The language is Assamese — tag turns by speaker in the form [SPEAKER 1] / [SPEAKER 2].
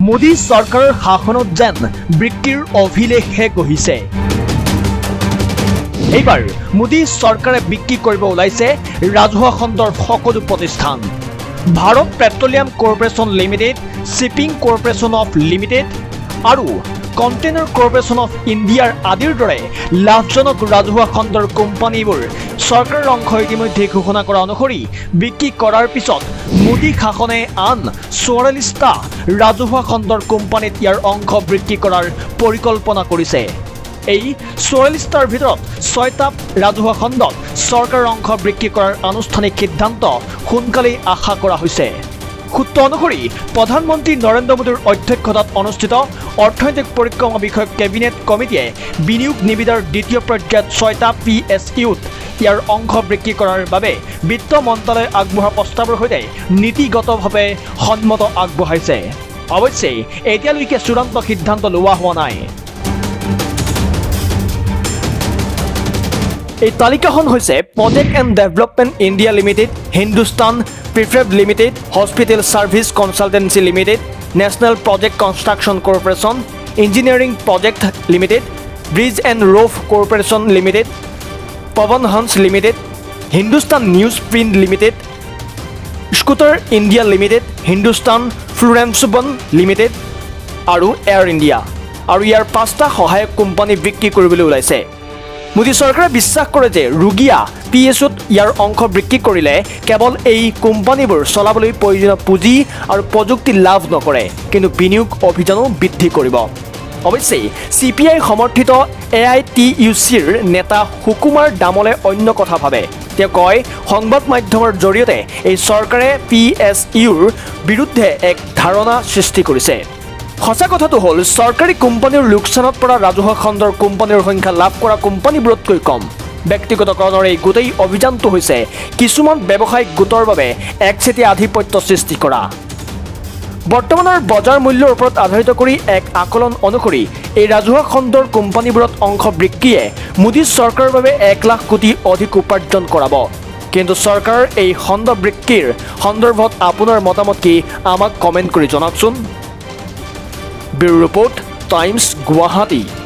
[SPEAKER 1] মোদী চৰকাৰৰ শাসনত যেন বিক্ৰীৰ অভিলেখে গঢ়িছে। এইবাৰ মোদী চৰকাৰে বিক্ৰী কৰিব ওলাইছে ৰাজহুৱা খণ্ডৰ সকলো প্ৰতিষ্ঠান। Bharat Petroleum Corporation Limited, Shipping Corporation of Limited আৰু কণ্টেইনাৰ কৰ্পোৰেশ্যন অফ ইণ্ডিয়াৰ আদিৰ দৰে লাভজনক ৰাজহুৱা খণ্ডৰ কোম্পানীবোৰ চৰকাৰৰ অংশ ইতিমধ্যে ঘোষণা কৰা অনুসৰি বিক্ৰী কৰাৰ পিছত মোদী শাসনে আন 44টা ৰাজহুৱা খণ্ডৰ কোম্পানীত ইয়াৰ অংশ বিক্ৰী কৰাৰ পৰিকল্পনা কৰিছে। এই 44টাৰ ভিতৰত 6টা ৰাজহুৱা খণ্ডত চৰকাৰৰ অংশ বিক্ৰী কৰাৰ আনুষ্ঠানিক সিদ্ধান্ত সোনকালেই আশা কৰা হৈছে। সূত্ৰ অনুসৰি প্ৰধানমন্ত্ৰী নৰেন্দ্ৰ মোদীৰ অধ্যক্ষতাত অনুষ্ঠিত অৰ্থনৈতিক পৰিক্ৰমা বিষয়ক কেবিনেট কমিটিয়ে বিনিয়োগ নিবিদাৰ দ্বিতীয় পৰ্যায়ত 6টা PSUত ইয়াৰ অংশ বিক্ৰী কৰাৰ বাবে বিত্ত মন্ত্ৰালয়ে আগবঢ়োৱা প্ৰস্তাৱৰ সৈতে নীতিগতভাৱে সন্মত আগবঢ়াইছে। অৱশ্যে এতিয়ালৈকে চূড়ান্ত সিদ্ধান্ত লোৱা হোৱা নাই। এই তালিকাখন হৈছে Project and Development India Limited, Hindustan Prefab Limited, Hospital Service Consultancy Limited, National Project Construction Corporation, Engineering Project Limited, Bridge and Roof Corporation Limited, Pawan Hans Limited, Hindustan News Print Limited, Scooter India Limited, Hindustan ফ্লোৰেন্সবন লিমিটেড আৰু এয়াৰ ইণ্ডিয়া। আৰু ইয়াৰ 5টা সহায়ক কোম্পানী বিক্ৰী কৰিবলৈ ওলাইছে। মোদী চৰকাৰে বিশ্বাস কৰে যে ৰুগীয়া PSUত ইয়াৰ অংশ বিক্ৰী কৰিলে কেৱল এই কোম্পানীবোৰ চলাবলৈ প্ৰয়োজনীয় পুঁজি আৰু প্ৰযুক্তি লাভ নকৰে, কিন্তু বিনিয়োগ অভিযানো বৃদ্ধি কৰিব। অৱশ্যে CPI সমৰ্থিত AITUCৰ নেতা সুকুমাৰ দামলে অন্য কথা ভাবে। তেওঁ কয়, সংবাদ মাধ্যমৰ জৰিয়তে এই চৰকাৰে PSUৰ বিৰুদ্ধে এক ধাৰণা সৃষ্টি কৰিছে। সঁচা কথাটো হ'ল চৰকাৰী কোম্পানীৰ লোকচানত পৰা ৰাজহুৱা খণ্ডৰ কোম্পানীৰ সংখ্যা লাভ কৰা কোম্পানীবোৰতকৈ কম। ব্যক্তিগতকৰণৰ এই গোটেই অভিযানটো হৈছে কিছুমান ব্যৱসায়িক গোটৰ বাবে একচেটিয়া আধিপত্য সৃষ্টি কৰা। বৰ্তমানৰ বজাৰ মূল্যৰ ওপৰত আধাৰিত কৰি এক আকলন অনুসৰি এই ৰাজহুৱা খণ্ডৰ কোম্পানীবোৰত অংশ বিক্ৰীয়ে মোদী চৰকাৰৰ বাবে 1 লাখ কোটি অধিক উপাৰ্জন কৰাব। কিন্তু চৰকাৰৰ এই খণ্ড বিক্ৰীৰ সন্দৰ্ভত আপোনাৰ মতামত কি আমাক কমেণ্ট কৰি জনাওকচোন। Bureau report, Times Guwahati.